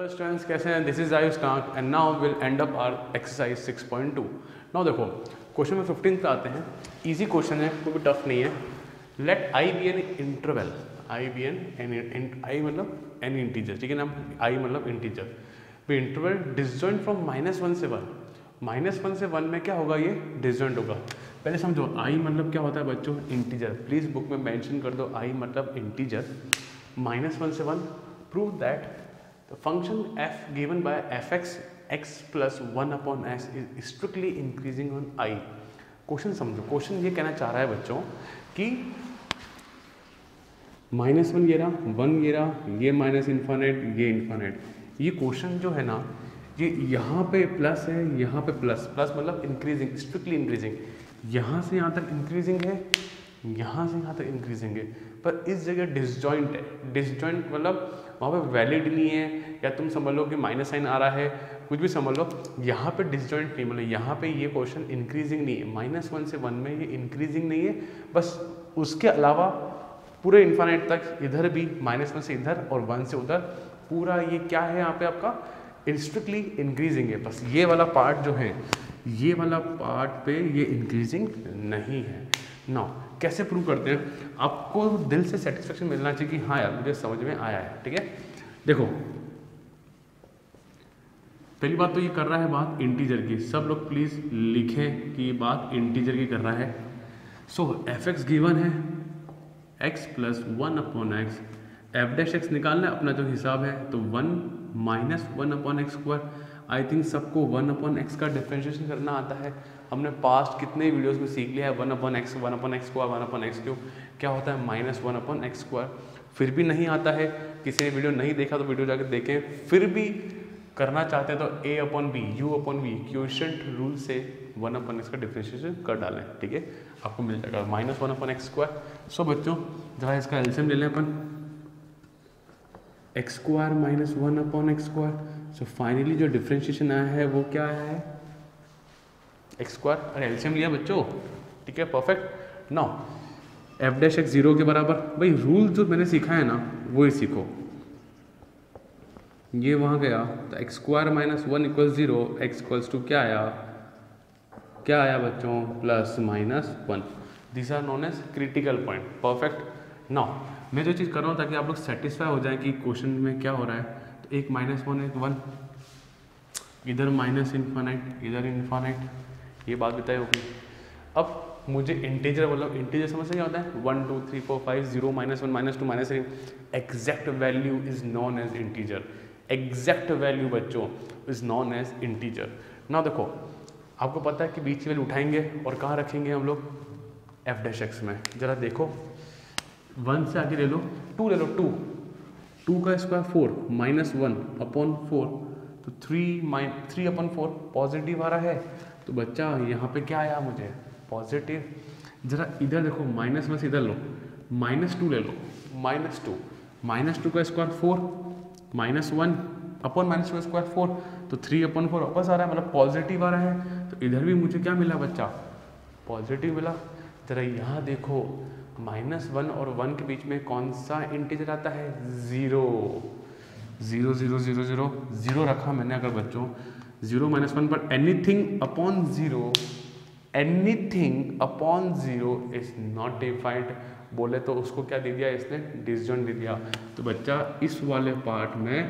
Hello students, कैसे हैं? This is Ayush Nag and now will end up our exercise 6.2। Now देखो question में 15 पे आते हैं। इजी क्वेश्चन है, कोई भी टफ नहीं है। Let I be an interval, I be an I मतलब एन इंटीजर, ठीक है ना? आई मतलब इंटीजर। भी इंटरवल डिसजॉइंट फ्रॉम -1 से 1। -1 से 1 में क्या होगा? ये डिसजॉइंट होगा। पहले समझो आई मतलब क्या होता है बच्चों? इंटीजर। प्लीज बुक में मेंशन कर दो आई मतलब इंटीजर। -1 से 1 prove that the function f given by fx x plus 1 upon x is strictly increasing on I। Question समझो, क्वेश्चन ये कहना चाह रहा है बच्चों कि -1 ये रहा, 1 ये रहा, ये माइनस इन्फानेट, ये इन्फानेट। ये क्वेश्चन जो है ना, ये यहाँ पे प्लस है, यहाँ पे प्लस, प्लस मतलब इंक्रीजिंग, स्ट्रिक्टली इंक्रीजिंग। यहाँ से यहाँ तक इंक्रीजिंग है, यहाँ से यहाँ तक इंक्रीजिंग है, पर इस जगह डिसजॉइंट है। डिसजॉइंट मतलब वहाँ पे वैलिड नहीं है, या तुम समझ लो कि माइनस साइन आ रहा है, कुछ भी समझ लो। यहाँ पे डिसजॉइंट नहीं, मतलब यहाँ पे ये क्वेश्चन इंक्रीजिंग नहीं है। -1 से 1 में ये इंक्रीजिंग नहीं है, बस उसके अलावा पूरे इन्फानेट तक इधर भी -1 से इधर और 1 से उधर पूरा ये क्या है यहाँ पे आपका स्ट्रिक्टली इंक्रीजिंग है। बस ये वाला पार्ट जो है, ये वाला पार्ट पे ये इंक्रीजिंग नहीं है। नाउ कैसे प्रूव करते हैं? आपको दिल से सेटिस्फेक्शन मिलना चाहिए कि हाँ यार मुझे समझ में आया है, ठीक है? देखो पहली बात तो ये कर रहा है बात इंटीजर की। सब लोग प्लीज लिखें कि ये बात इंटीजर की कर रहा है। सो एफ एक्स गिवन है x plus 1 upon x, f dash x निकालना है अपना जो हिसाब है, तो 1 minus 1 upon x square. I think सबको 1 अपॉन एक्स का डिफरेंशिएशन करना आता है। हमने पास्ट कितने वीडियोस में सीख लिया है 1 upon x, 1 upon x square, 1 upon x cube क्या होता है? -1 अपॉन एक्स स्क्वायर। फिर भी नहीं आता है, किसी ने वीडियो नहीं देखा तो वीडियो जाकर देखें। फिर भी करना चाहते हैं तो a upon b, u upon v, quotient rule से 1 अपॉन एक्स का डिफरेंशिएशन कर डालें, ठीक है? आपको मिल जाएगा -1 अपॉन एक्स स्क्वायर। सो बच्चों जरा इसका एलसीएम ले लें अपन, x square -1 upon x square. So finally जो डिफरेंशिएशन आया है वो क्या आया है? X square. अरे एलसीएम लिया बच्चों, ठीक है, perfect. Now f dash x 0 के बराबर। भाई रूल जो मैंने सीखा है ना वो ही सीखो। ये वहाँ गया तो x square -1 equal 0, x equals to क्या आया? क्या आया बच्चों? +-1। This are known as critical point. Perfect. Now मैं जो चीज़ कर रहा हूँ ताकि आप लोग सेटिस्फाई हो जाए कि क्वेश्चन में क्या हो रहा है, तो एक -1 एक 1, इधर माइनस इन्फानाइट, इधर इन्फानाइट, ये बात बताई होगी। अब मुझे इंटीजर मतलब इंटीजर समझ से क्या होता है? 1 2 3 4 5 0 -1 -2 -3। Exact value is known as integer. Exact value बच्चों इज नॉन एज इंटीजर। ना देखो आपको पता है कि बीच की वैल्यू उठाएंगे और कहाँ रखेंगे हम लोग? एफ डैश एक्स में। जरा देखो 1 से आगे ले लो, 2 ले लो, 2 का स्क्वायर 4 -1 अपॉन 4, तो 3 अपॉन 4 पॉजिटिव आ रहा है। तो बच्चा यहाँ पे क्या आया मुझे? पॉजिटिव। जरा इधर देखो -1 से इधर लो, -2 ले लो, -2 का स्क्वायर 4 -1 अपॉन -2 का स्क्वायर 4, तो 3 अपॉन 4 वापस आ रहा है, मतलब पॉजिटिव आ रहा है। तो इधर भी मुझे क्या मिला बच्चा? पॉजिटिव मिला। जरा यहाँ देखो -1 और 1 के बीच में कौन सा इंटीजर आता है? 0 0 0 0 0 0 रखा मैंने अगर बच्चों 0 -1 पर anything upon 0, anything upon 0 is not defined बोले तो उसको क्या दे दिया इसने? डिसजॉइंट दे दिया। तो बच्चा इस वाले पार्ट में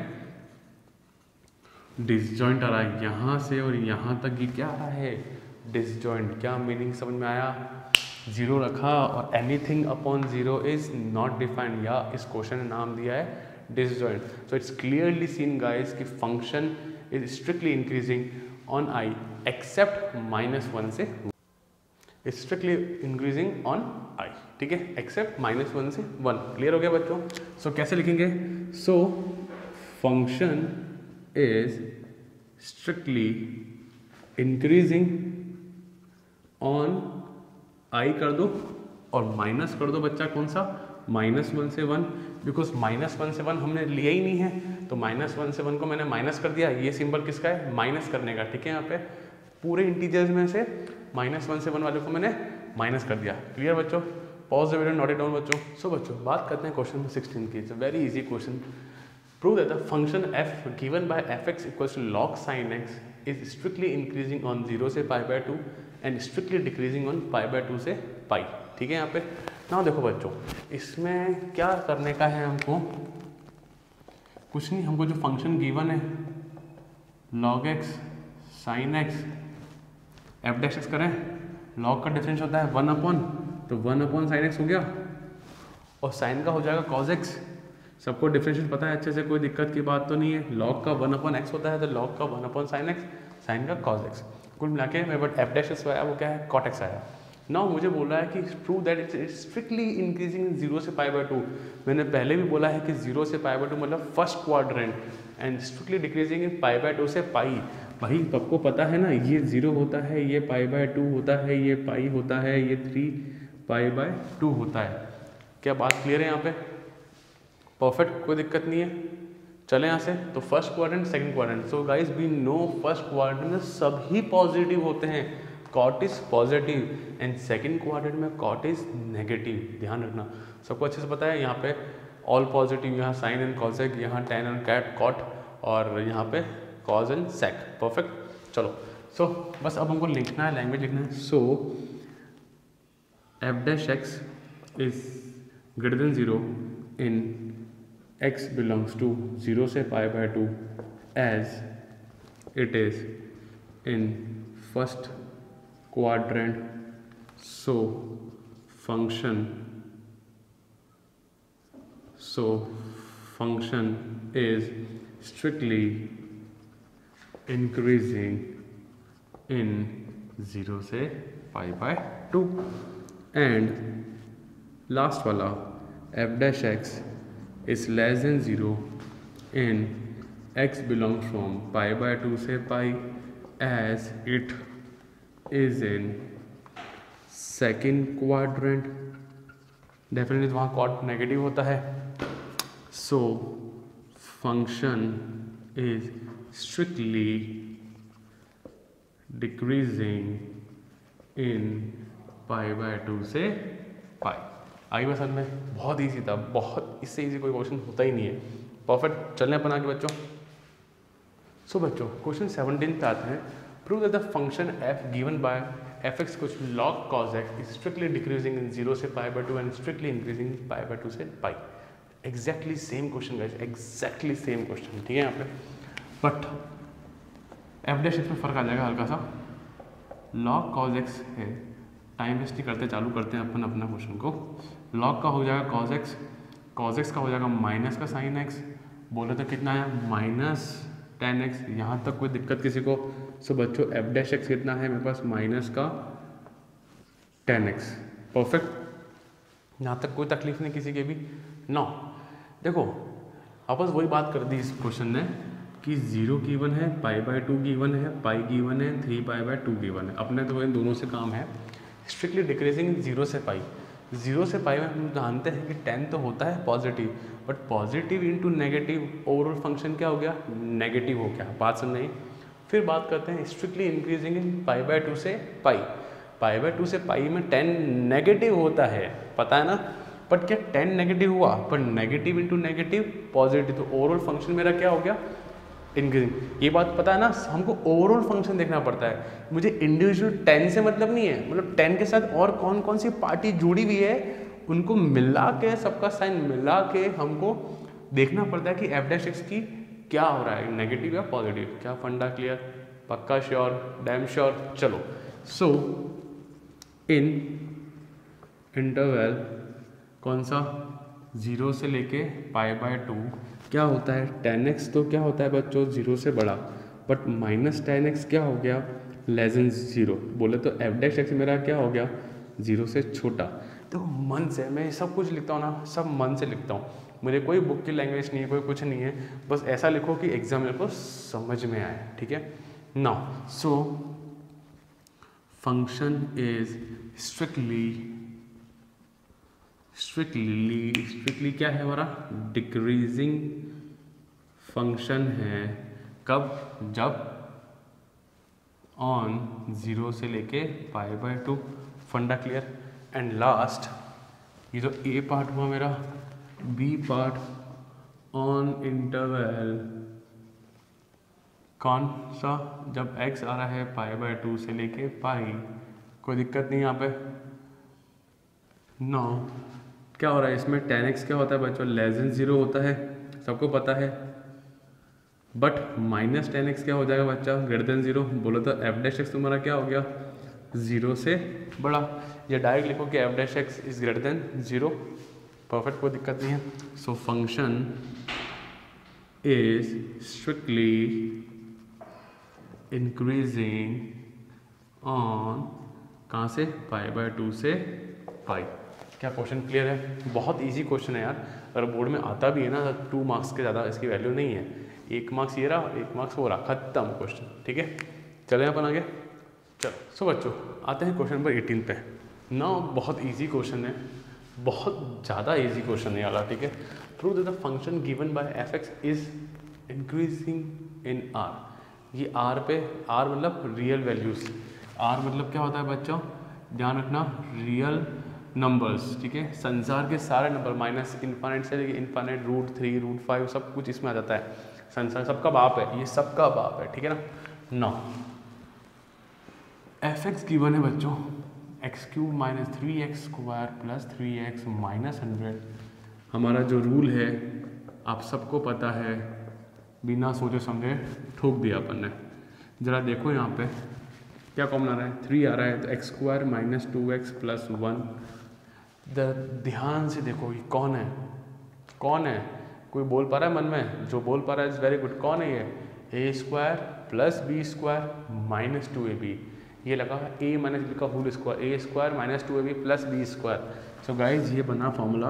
डिसजॉइंट आ रहा है, यहाँ से और यहाँ तक ये क्या आ रहा है? डिसजॉइंट। क्या मीनिंग समझ में आया? 0 रखा और anything upon 0 is not defined, या इस क्वेश्चन ने नाम दिया है disjoint. So it's clearly seen guys कि function is strictly increasing on I except -1 से, स्ट्रिक्टली इंक्रीजिंग ऑन आई, ठीक है, एक्सेप्ट -1 से 1। क्लियर हो गया बच्चों? सो कैसे लिखेंगे? So function is strictly increasing on I कर दो और माइनस कर दो बच्चा कौन सा? -1 से 1, बिकॉज -1 से 1 हमने लिया ही नहीं है, तो -1 से 1 को मैंने माइनस कर दिया। ये सिंबल किसका है? माइनस करने का, ठीक है? यहाँ पे पूरे इंटीजर्स में से -1 से 1 वाले को मैंने माइनस कर दिया। क्लियर बच्चों? Pause the video, note it down बच्चों। सो बच्चों बात करते हैं क्वेश्चन 16 की। It's a very easy question. Prove that the function f given by fx equals to log sin x is strictly increasing on 0 से pi by 2 and strictly decreasing on pi by 2 से पाई। ठीक है, यहाँ पे ना देखो बच्चों, इसमें क्या करने का है हमको, कुछ नहीं, हमको जो फंक्शन गिवन है log x sin x f dash x करें, log का डिफरेंस होता है 1 अपॉन, तो 1 अपॉन साइन एक्स हो गया और साइन का हो जाएगा cos x। सबको डिफरेंशिएट पता है अच्छे से, कोई दिक्कत की बात तो नहीं है। log का 1 अपॉन एक्स होता है तो log का 1 अपॉन साइन एक्स, साइन का cos x। कुल मिला के मेरे पास एफ डैश एक्स आया, वो क्या है cot x आया। नाउ मुझे बोला है कि prove that it's strictly increasing 0 से पाई बाय 2। मैंने पहले भी बोला है कि 0 से पाई बाय 2 मतलब first quadrant, and strictly decreasing in pi by 2 से पाई। भाई सबको पता है ना, ये 0 होता है, ये पाई बाय 2 होता है, ये पाई होता है, ये 3 पाई बाय 2 होता है। क्या बात क्लियर है यहाँ पे? परफेक्ट, कोई दिक्कत नहीं है। चले यहाँ से, तो first quadrant second quadrant, so guys we know first quadrant में सभी पॉजिटिव होते हैं, cot is positive, and second quadrant में कॉट इज नेगेटिव। ध्यान रखना, सबको अच्छे से पता है। यहाँ पे ऑल पॉजिटिव, यहाँ साइन एंड कॉसेक, यहाँ टेन एंड कैट कॉट, और यहाँ पे कॉज एंड सेक। परफेक्ट, चलो। सो बस अब हमको लिखना है, लैंग्वेज लिखना है। So f dash x is greater than 0 in x belongs to 0 से pi by 2 as it is in first quadrant, so function is strictly increasing in 0 से पाई बाय 2। and last वाला f dash x is less than 0 in x belongs from pi by 2 से pi as it is in second quadrant। Definitely वहाँ cot negative होता है। So function is strictly decreasing in pi by 2 से पाई। आई बात समझ में? बहुत ईजी था, बहुत, इससे ईजी कोई क्वेश्चन होता ही नहीं है। परफेक्ट, चलने अपन आगे बच्चों। सो बच्चों क्वेश्चन 17 पे आते हैं। Prove that the function f given by f x कुछ log cos x is strictly decreasing in 0 से pi by 2 and strictly increasing pi by 2 से pi. Exactly same question guys, exactly same question. ठीक है, यहाँ पे but F dash x में फर्क आ जाएगा हल्का सा। log cos x है, टाइम वेस्ट नहीं करते, चालू करते हैं अपन अपना क्वेश्चन को। log का हो जाएगा cos x, cos x का हो जाएगा माइनस का sin x। बोले तो कितना है, माइनस tan x। यहाँ तक कोई दिक्कत किसी को? सो बच्चों एफ डैश एक्स कितना है मेरे पास, माइनस का tan x। परफेक्ट, यहाँ तक कोई तकलीफ नहीं किसी के भी। नो देखो, आपस वही बात कर दी इस क्वेश्चन ने कि 0 गिवन है, पाई बाय 2 गिवन है, पाई गिवन है, 3 पाई बाय 2 गिवन है। अपने तो इन दोनों से काम है। स्ट्रिक्टली डिक्रीजिंग 0 से पाई, 0 से पाई में हम जानते हैं कि 10 तो होता है positive, but positive into negative overall function क्या हो गया, नेगेटिव हो गया। बात सुन नहीं। फिर बात करते हैं strictly increasing in pi by 2 से पाई। पाई बाय 2 से पाई में 10 नेगेटिव होता है, पता है ना। बट क्या 10 नेगेटिव हुआ, पर नेगेटिव इंटू नेगेटिव पॉजिटिव, तो ओवरऑल फंक्शन मेरा क्या हो गया, इंक्रीजिंग। ये बात पता है ना, हमको ओवरऑल फंक्शन देखना पड़ता है। मुझे इंडिविजुअल 10 से मतलब नहीं है, मतलब 10 के साथ और कौन कौन सी पार्टी जुड़ी हुई है उनको मिला के, सबका साइन मिला के हमको देखना पड़ता है कि एफ डैश एक्स की क्या हो रहा है, नेगेटिव या पॉजिटिव। क्या फंडा क्लियर? पक्का श्योर, डैम श्योर। चलो, सो इन इंटरवल कौन सा, 0 से लेके पाई बाय 2 क्या होता है, tan x तो क्या होता है बच्चों 0 से बड़ा, बट माइनस tan x क्या हो गया, लेस देन 0। बोले तो एफ डैश एक्स मेरा क्या हो गया, 0 से छोटा। तो मन से मैं सब कुछ लिखता हूँ ना, सब मन से लिखता हूँ। मुझे कोई बुक की लैंग्वेज नहीं है, कोई कुछ नहीं है, बस ऐसा लिखो कि एग्जामिनर को समझ में आए। ठीक है, now so function is strictly क्या है हमारा, डिक्रीजिंग फंक्शन है। कब, जब ऑन 0 से लेके पाई बाय 2। फंडा क्लियर। एंड लास्ट, ये जो ए पार्ट हुआ मेरा, बी पार्ट ऑन इंटरवल कौन सा, जब x आ रहा है π/2 से लेके पाई, कोई दिक्कत नहीं यहाँ पे। नो क्या हो रहा है इसमें, tan x क्या होता है बच्चों, <0 होता है, सबको पता है। बट माइनस tan x क्या हो जाएगा बच्चा, <0। बोलो तो f' तुम्हारा क्या हो गया, 0 से बड़ा। या डायरेक्ट लिखो कि f' इज <0। परफेक्ट, कोई दिक्कत नहीं है। So function is strictly increasing on कहाँ से, π/2 से पाई। क्या क्वेश्चन क्लियर है? बहुत इजी क्वेश्चन है यार, अगर बोर्ड में आता भी है ना 2 मार्क्स के ज़्यादा इसकी वैल्यू नहीं है, 1 मार्क्स ये रहा, 1 मार्क्स वो रहा, खत्म क्वेश्चन। ठीक है, चले अपन आगे। चलो सो बच्चों आते हैं क्वेश्चन नंबर 18 पे ना। बहुत इजी क्वेश्चन है, बहुत ज़्यादा इजी क्वेश्चन है वाला। ठीक है, prove that the function given by f(x) is increasing in r। ये r पे, r मतलब रियल वैल्यूज, r मतलब क्या होता है बच्चों, ध्यान रखना, रियल नंबर्स। ठीक है, संसार के सारे नंबर -∞ से लेके इनफाइनाइट, √3, √5 सब कुछ इसमें आ जाता है। संसार सबका बाप है, ये सबका बाप है। ठीक है ना। f(x) गिवन है बच्चों x³ - 3x² + 3x - 100। हमारा जो रूल है आप सबको पता है, बिना सोचे समझे ठोक दिया अपन ने। ज़रा देखो यहाँ पे क्या कॉमन आ रहा है, 3 आ रहा है, तो x² - 2x + 1। ध्यान से देखो ये कौन है, कौन है, कोई बोल पा रहा है मन में, जो बोल पा रहा है इज़ वेरी गुड। कौन है ये, a² + b² - 2ab। ये लगा a - b का whole square, a² - 2ab + b²। So guys ये बना फॉर्मूला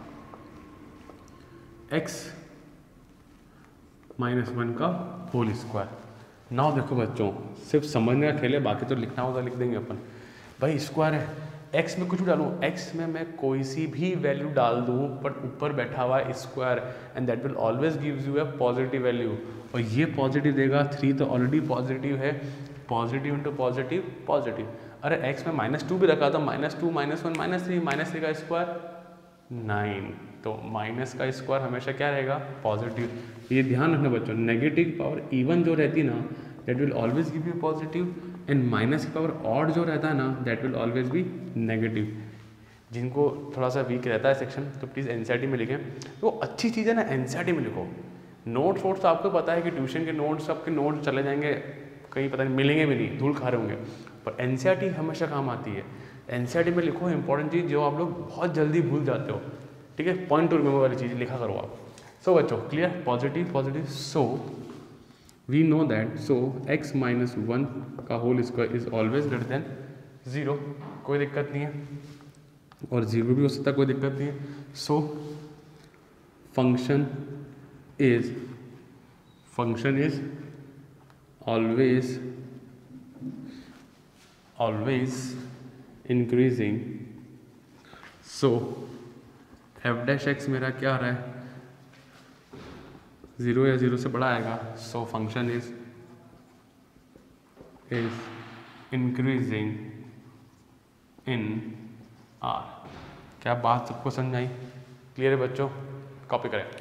x - 1 का होल स्क्वायर। नाउ देखो बच्चों, सिर्फ समझने का खेल है, बाकी तो लिखना होगा लिख देंगे अपन। भाई स्क्वायर है, x में कुछ भी डालूँ, x में मैं कोई सी भी वैल्यू डाल दूँ, बट ऊपर बैठा हुआ है square, and that will always gives you a positive value. और ये पॉजिटिव देगा, 3 तो ऑलरेडी पॉजिटिव है, पॉजिटिव इंटू पॉजिटिव पॉजिटिव। अरे x में -2 भी रखा था, -2 -1 -3, -3 का स्क्वायर 9, तो माइनस का स्क्वायर हमेशा क्या रहेगा, पॉजिटिव। ये ध्यान रखना बच्चों, नेगेटिव पावर इवन जो रहती ना that will always give you positive, and minus की पावर ऑड जो रहता है ना that will always be negative. जिनको थोड़ा सा वीक रहता है सेक्शन तो प्लीज़ एनसीईआरटी में लिखें, तो अच्छी चीज़ है ना, एनसीईआरटी में लिखो। नोट्स वोट्स आपको पता है कि ट्यूशन के नोट्स, आपके नोट्स चले जाएंगे कहीं, पता नहीं मिलेंगे भी नहीं, धूल खा रहे होंगे, पर एनसीईआरटी हमेशा काम आती है। एनसीईआरटी में लिखो इंपॉर्टेंट चीज़ जो आप लोग बहुत जल्दी भूल जाते हो। ठीक है, पॉइंट टू रिमेंबर वाली चीज़ लिखा करो आप। सो बच्चों clear, positive positive. So we know that, so x - 1 का whole square is always greater than 0, कोई दिक्कत नहीं है, और 0 भी हो सकता है, कोई दिक्कत नहीं है। So function is always increasing. So f' मेरा क्या आ रहा है, 0 या 0 से बड़ा आएगा। So function is increasing in r। क्या बात सबको समझ आई, क्लियर है बच्चों? कॉपी करें।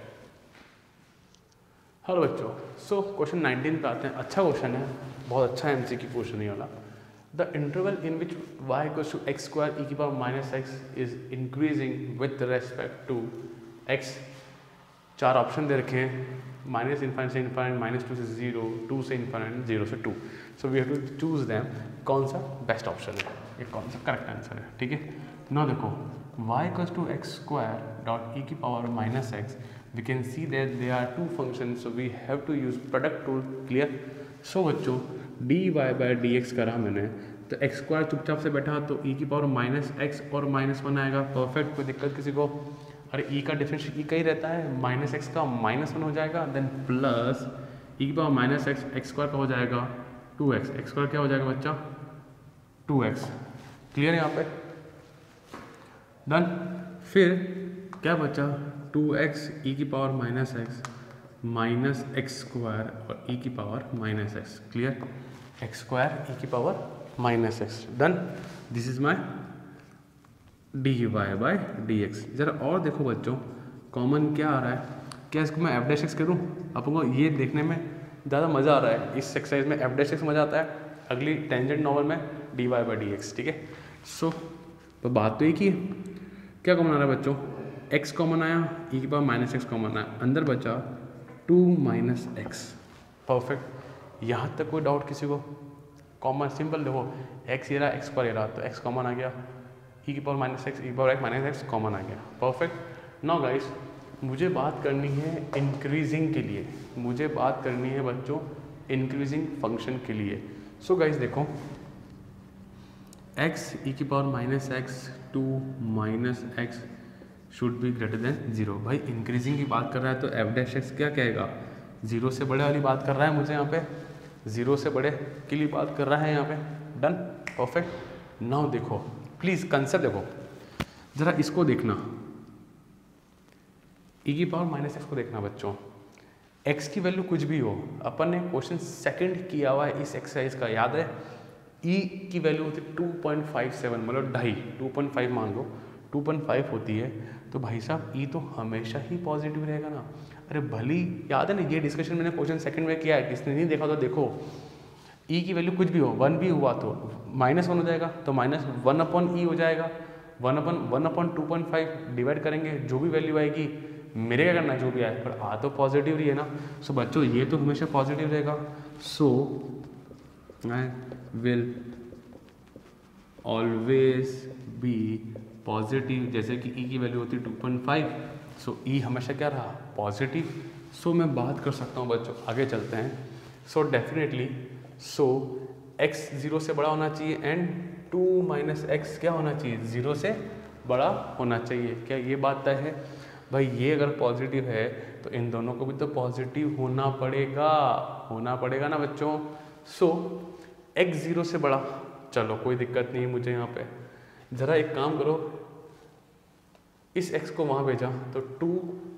हेलो बच्चों, सो क्वेश्चन 19 पे आते हैं। अच्छा क्वेश्चन है, बहुत अच्छा एमसीक्यू क्वेश्चन है वाला। The interval in which y = x² e⁻⁻x is increasing with respect to x। 4 option दे रखे हैं, -∞ से ∞, -2 से 0, 2 से ∞, 0 से 2। So we have to choose them, कौन सा बेस्ट ऑप्शन है, ये कौन सा करेक्ट आंसर है। ठीक है ना, देखो y = x² e⁻⁻x, we can see that there are 2 functions, so we have to use product rule। clear? सो बच्चों dy/dx करा मैंने, तो x² चुपचाप से बैठा, तो e⁻⁻x और -1 आएगा। परफेक्ट, कोई दिक्कत किसी को? अरे e का डिफरेंस e का ही रहता है, -x का -1 हो जाएगा, देन प्लस e⁻⁻x, x² का हो जाएगा 2x, x² क्या हो जाएगा बच्चा, 2x। क्लियर है यहाँ पे? डन। फिर क्या बचा, 2x e⁻⁻x -x² और e⁻⁻x। Clear, x² e⁻⁻x। Done, this is my dy/dx। जरा और देखो बच्चों, कॉमन क्या आ रहा है, क्या इसको मैं एफ डैश एक्स करूँ? आपको ये देखने में ज़्यादा मज़ा आ रहा है, इस एक्सरसाइज में एफ डैश एक्स मज़ा आता है, अगली टेंजेंट नॉर्मल में d y by d x, ठीक है। सो तो बात तो एक ही, क्या कॉमन आ रहा है बच्चों? x कॉमन आया, e की पावर माइनस एक्स कॉमन आया, अंदर बचा 2 माइनस एक्स। परफेक्ट, यहाँ तक कोई डाउट किसी को? कॉमन सिंपल देखो, x ये रहा, x पर ये रहा, तो x कॉमन आ गया, e की पावर माइनस एक्स, e की power x minus x common आ गया। परफेक्ट। नाउ गाइस, मुझे बात करनी है इंक्रीजिंग के लिए, मुझे बात करनी है बच्चों इंक्रीजिंग फंक्शन के लिए। सो गाइस देखो, x e की power minus x 2 minus x should be greater than 0। भाई इंक्रीजिंग की बात कर रहा है तो एफ डैश एक्स क्या कहेगा? 0 से बड़े वाली बात कर रहा है मुझे यहाँ पे, 0 से बड़े के लिए बात कर रहा है यहाँ पे। Done, perfect. नाउ देखो प्लीज़ कंसेप्ट देखो जरा, इसको देखना, e की पावर माइनस एक्स को देखना बच्चों। x की वैल्यू कुछ भी हो, अपन ने क्वेश्चन सेकंड किया हुआ है इस एक्सरसाइज का, याद है? e की वैल्यू होती है 2.57, मतलब 2.5 मान लो 2.5 होती है, तो भाई साहब e तो हमेशा ही पॉजिटिव रहेगा ना। अरे भली याद है ना, ये डिस्कशन मैंने क्वेश्चन सेकंड में किया है, किसने नहीं देखा तो देखो। e की वैल्यू कुछ भी हो, 1 भी हुआ तो -1 हो जाएगा, तो -1 अपॉन e हो जाएगा, 1 अपॉन 2.5 डिवाइड करेंगे, जो भी वैल्यू आएगी मेरे क्या करना है, जो भी आए, पर आ तो पॉजिटिव ही है ना। सो बच्चों ये तो हमेशा पॉजिटिव रहेगा। So I will always be positive, जैसे कि e की वैल्यू होती है 2.5, सो e हमेशा क्या रहा? पॉजिटिव। सो मैं बात कर सकता हूँ बच्चों, आगे चलते हैं। सो डेफिनेटली, सो x 0 से बड़ा होना चाहिए एंड 2 माइनस एक्स क्या होना चाहिए? 0 से बड़ा होना चाहिए। क्या ये बात तय है? भाई ये अगर पॉजिटिव है तो इन दोनों को भी तो पॉजिटिव होना पड़ेगा ना बच्चों। सो x 0 से बड़ा, चलो कोई दिक्कत नहीं है मुझे यहाँ पे। ज़रा एक काम करो, इस x को वहाँ भेजा तो 2,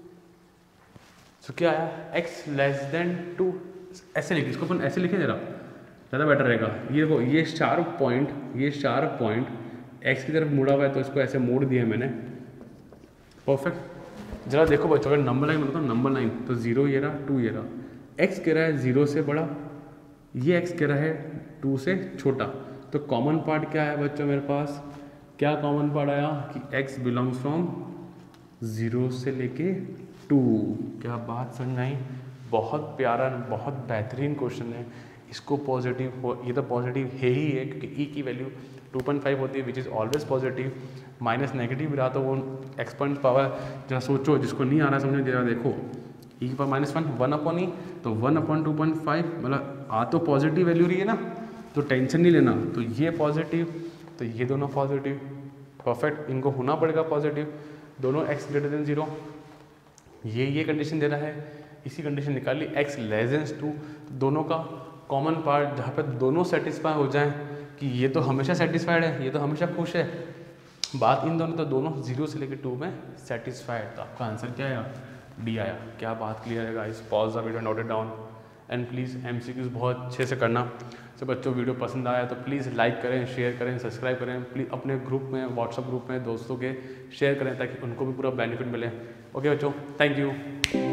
सो क्या आया? x लेस देन 2, ऐसे लिखे, इसको अपन ऐसे लिखे जरा, ज़्यादा बेटर रहेगा। ये देखो, ये शार्प पॉइंट x की तरफ मुड़ा हुआ है, तो इसको ऐसे मोड़ दिया मैंने। परफेक्ट। जरा देखो बच्चों, अगर नंबर लाइन बताओ, नंबर लाइन तो 0 ये रहा, 2 ये रहा, x कह रहा है 0 से बड़ा, ये x कह रहा है 2 से छोटा, तो कॉमन पार्ट क्या है बच्चों मेरे पास? क्या कॉमन पार्ट आया कि x बिलोंग्स फ्रॉम 0 से लेके 2। क्या बात समझ आई? बहुत प्यारा, बहुत बेहतरीन क्वेश्चन है। इसको पॉजिटिव हो, ये तो पॉजिटिव है ही है, क्योंकि e की वैल्यू 2.5 होती है, which is always positive. Minus negative रहा तो वो एक्सपेंड पावर, जरा सोचो, जिसको नहीं आ रहा समझने जरा देखो, e की पावर -1 1 अपॉन ई, तो 1 अपॉन 2.5, मतलब आ तो पॉजिटिव वैल्यू रही है ना, तो टेंशन नहीं लेना। तो ये पॉजिटिव, तो ये दोनों पॉजिटिव, परफेक्ट, इनको होना पड़ेगा पॉजिटिव, दोनों x ग्रेटर देन 0। ये कंडीशन दे रहा है, इसी कंडीशन निकाली, x लेस देन 2, दोनों का कॉमन पार्ट जहाँ पे दोनों सेटिस्फाई हो जाएं कि ये तो हमेशा सेटिस्फाइड है, ये तो हमेशा खुश है, बात इन दोनों, तो दोनों 0 से लेकर 2 में सेटिस्फाइड। तो आपका आंसर क्या आया? डी आया। क्या बात क्लियर है guys? Pause the video, note it down and please MCQs बहुत अच्छे से करना। तो बच्चों वीडियो पसंद आया तो प्लीज़ लाइक करें, शेयर करें, सब्सक्राइब करें, प्लीज़ अपने ग्रुप में, व्हाट्सअप ग्रुप में दोस्तों के शेयर करें ताकि उनको भी पूरा बेनिफिट मिले। ओके बच्चों, थैंक यू।